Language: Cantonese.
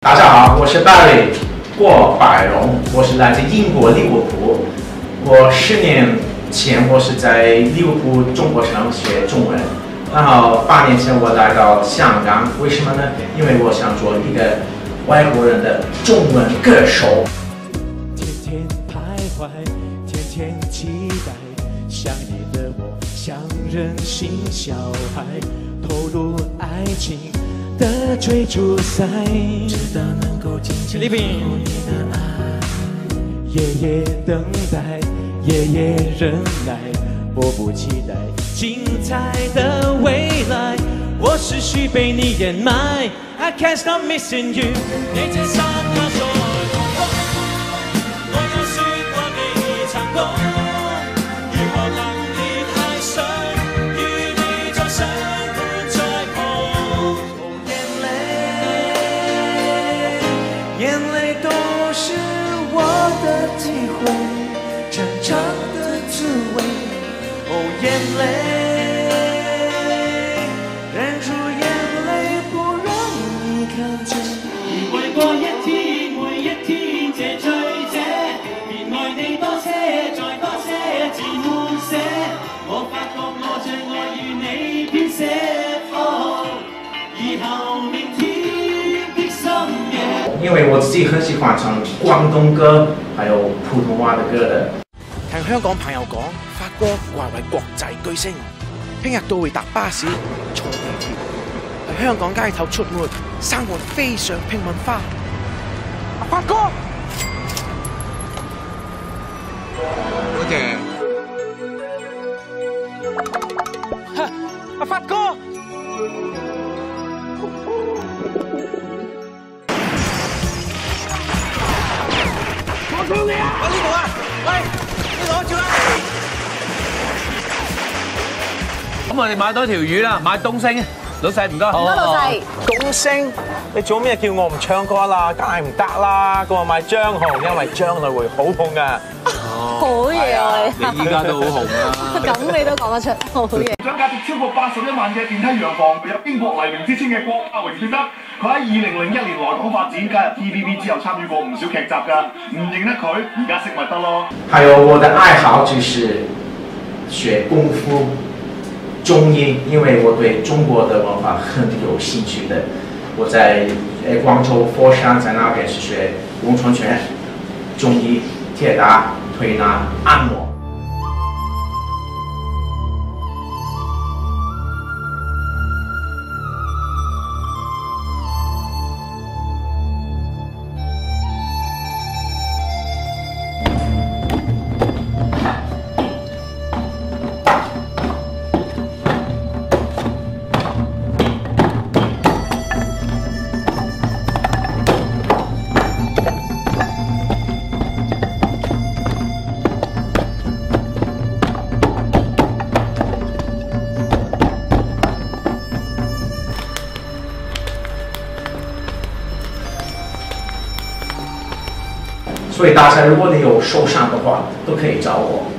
大家好，我是Barry郭百荣，我是来自英国利物浦。我10年前我是在利物浦中国城学中文，然后8年前我来到香港，为什么呢？因为我想做一个外国人的中文歌手。 天天徘徊，天天期待，想你的我像任性小孩，投入爱情的追逐赛，直到能够紧紧拥有你的爱，夜夜等待，夜夜忍耐，迫不及待精彩的未来，我持续被你掩埋 I can't stop missing you 你这三刻在空中，我有說過你成功，如何能連愛上與你再相伴在旁，眼淚都是我的機會，長長的滋味，哦眼淚忍住眼淚不讓你看見，回過一天每一天這醉者，別愛你多些再多些自滿些，我發覺我最愛與你編寫，以後明天的深夜。 因為我自己很喜歡唱廣東歌，還有普通話的歌的。 聽香港朋友講，發哥貴為國際巨星，聽日都會搭巴士、坐地鐵去香港街頭出沒，生活非常平民化。發哥，多謝。阿發哥。我衝你啊！我呢度啊！喂，你攞住啦！ 咁我哋買多條魚啦，買東星，老細唔該。好， 老細。 東星，你做咩叫我唔唱歌啦？梗係唔得啦！佢話買張紅，因為張女會好紅噶。 好嘢啊！ 你依家都好紅啦。 咁你都講得出，好嘢。 獎價值超過81萬嘅電梯洋房，有英國黎明之稱嘅郭家榮先生，佢喺2001年來港發展，加入 TVB 之後參與過唔少劇集㗎，唔認得佢，而家識咪得咯。 還有我的愛好就是學功夫、中醫，因為我對中國的文化很有興趣的。我在廣州佛山，在那邊是學詠春拳、中醫、鐵打、推拿、按摩。所以大家如果你有受傷的話，都可以找我。